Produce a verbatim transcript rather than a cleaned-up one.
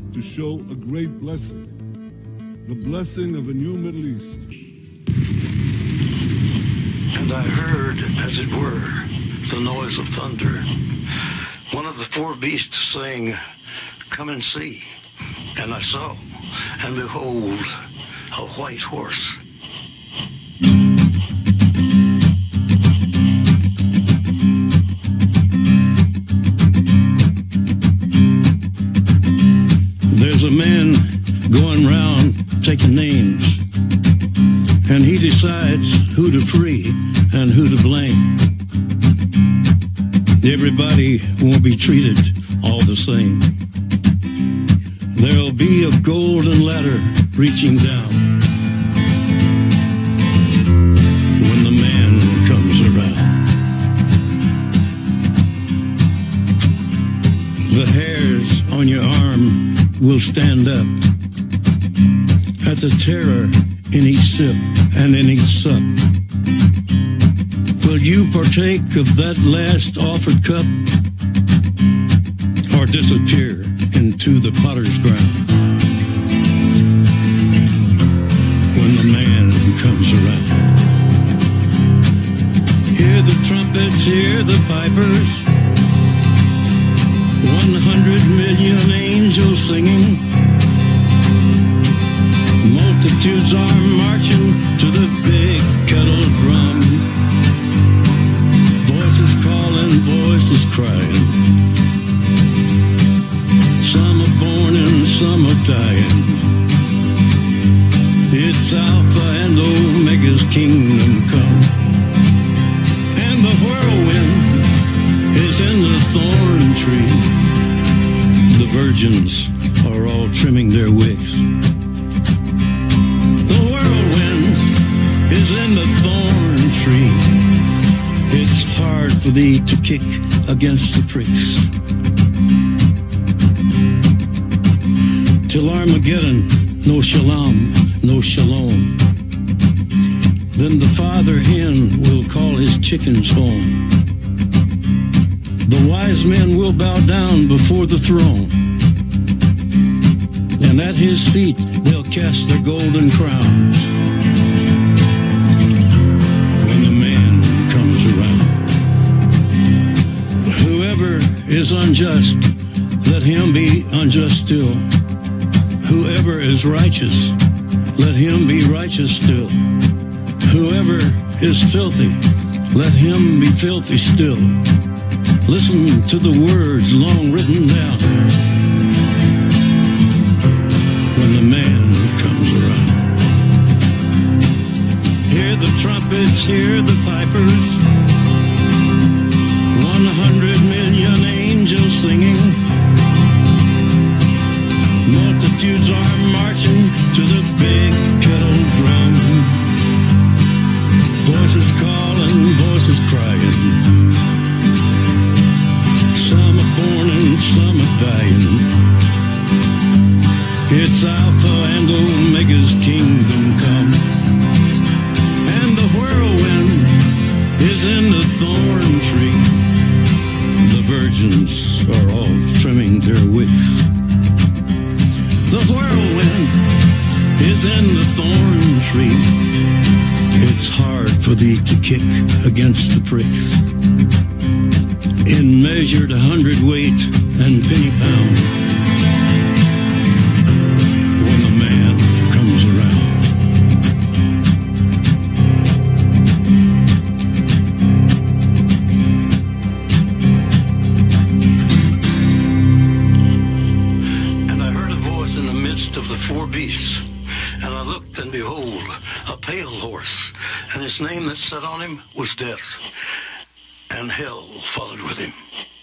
to show a great blessing, the blessing of a new Middle East. And I heard, as it were, the noise of thunder. One of the four beasts saying, "Come and see." And I saw, and behold, a white horse. There's a man going round taking names, and he decides who to free and who to blame. Everybody won't be treated all the same. There'll be a golden ladder reaching down when the man comes around. The hairs on your arm will stand up at the terror in each sip and in each sup. Will you partake of that last offered cup, or disappear into the potter's ground when the man comes around? Hear the trumpets, hear the pipers, one hundred million angels singing. Multitudes are marching to the big kettle drum. Voices calling, voices crying. Some are born and some are dying. It's Alpha and Omega's kingdom come. And the whirlwind is in the thorn tree. The virgins are all trimming their wicks. The whirlwind is in the thorn tree. It's hard for thee to kick against the pricks. Till Armageddon, no shalom, no shalom. Then the father hen will call his chickens home. The wise men will bow down before the throne, and at his feet they'll cast their golden crowns when the man comes around. Whoever is unjust, let him be unjust still. Whoever is righteous, let him be righteous still. Whoever is filthy, let him be filthy still. Listen to the words long written down when the man comes around. Hear the trumpets, hear the pipers, one hundred million angels singing. Multitudes are marching to the big kettle drum. Voices calling, voices crying. Some are born and some are dying. It's Alpha and Omega's kingdom come. And the whirlwind is in the thorn tree. The virgins are all trimming their wicks. The whirlwind is in the thorn tree. It's hard for thee to kick against the pricks. In measured hundredweight and penny pound when the man comes around. And I heard a voice in the midst of the four beasts, and I looked, and behold, a pale horse, and his name that sat on him was Death, and hell followed with him.